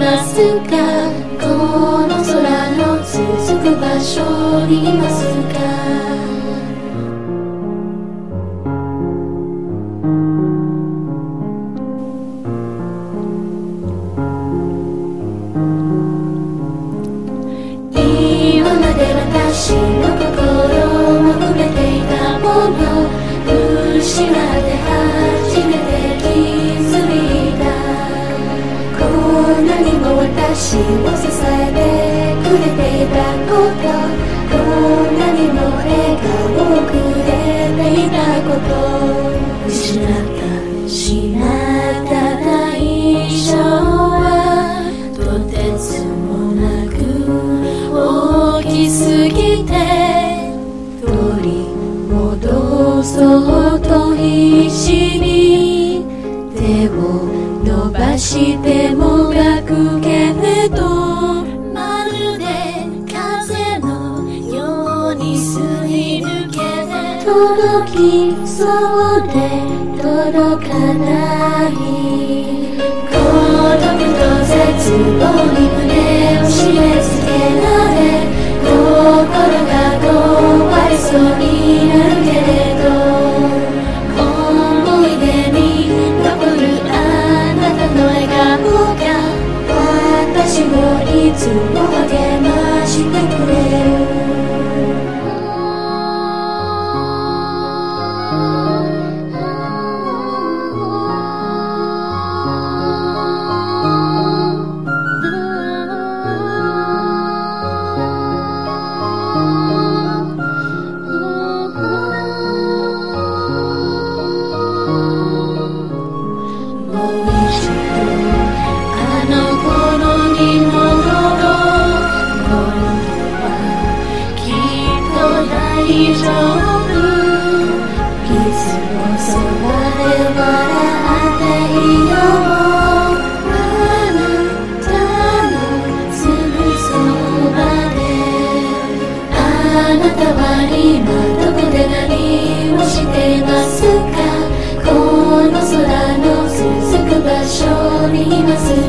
ますか？この空の続く場所にいますか？今まで私の心も触れていたもの、失って初めて気づいた。こんなにも私を支えてくれていたこと、こんなにも笑顔をくれていたこと、失った代償はとてつもなく大きすぎて、取り戻そうと必死に手を伸ばしてもがくけれど、まるで風のようにすり抜けて届きそうで届かない。孤独と絶望に胸を締め付けられ、心が壊れそうになるけれど、思い出に残るあなたの笑顔が私をいつも励ましてくれる。大丈夫、いつもそばで笑っていよう。あなたのすぐそばで、あなたは今どこで何をしていますか？この空の続く場所にいます